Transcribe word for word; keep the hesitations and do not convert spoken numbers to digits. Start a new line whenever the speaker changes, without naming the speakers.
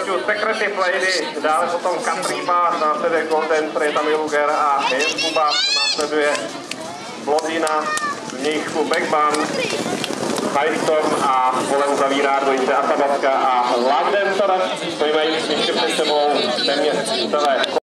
pokračují Secretive Lady, dále potom Country Bass, následuje Golden Trade, Tamil Luger a Hejsku Bass, následuje Blodina, vnějšku Backband, High Storm a volem zavírá dvojice Atabaska a Love Dancer, to mají ještě před sebou téměř celé